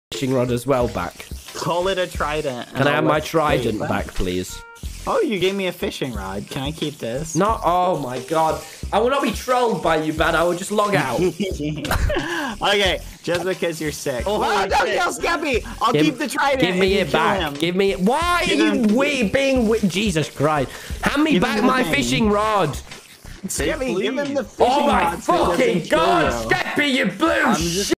fishing rod as well back. Call it a trident. Can I have my trident back, please? Oh, you gave me a fishing rod. Can I keep this? No. Oh my god. I will not be trolled by you, Bad. I will just log out. Okay, just because you're sick. Oh, don't kill Skeppy. I'll keep the trident. Give me it back. Give me it. Why are you being Jesus Christ? Hand me back my fishing rod. Skeppy, give him the fishing rod. Oh my fucking god, Skeppy, you blue shit.